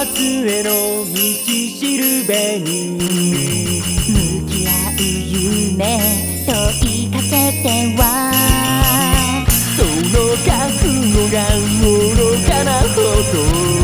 末への道しるべに向き合う夢問いかけてはその覚悟が愚かなほど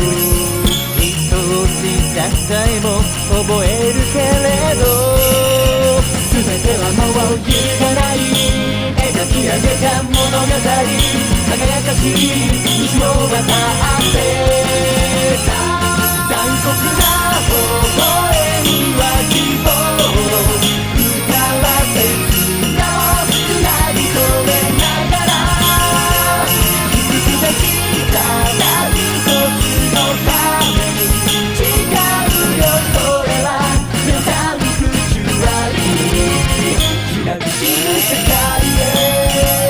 愛しささえも覚えるけれど全てはもう揺るがない描き上げた物語輝かしい道を渡って残酷な微笑みは希望歌わせつなをつなぎ止めながら気づくべきただ一つのために違うよそれは皆さん不中あり開く新世界へ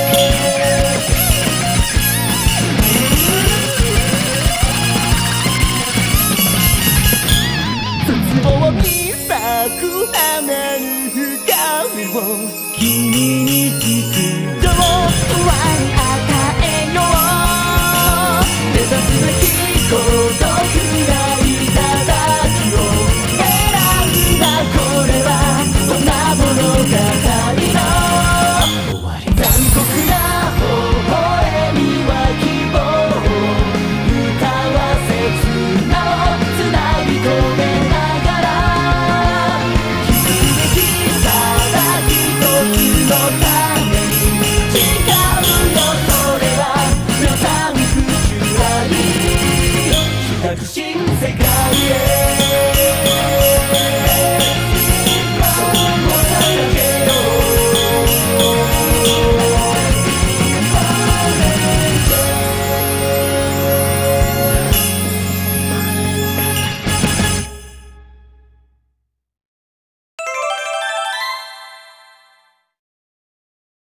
見咲く花の光を君に聞くと終わり与えよう目指すべき孤独ないただきを選んだこれはそんな物語の終わり残酷な微笑みは希望歌わせ綱をつなぎ止めのために誓うよそれは皆さん不中あり開く新世界へ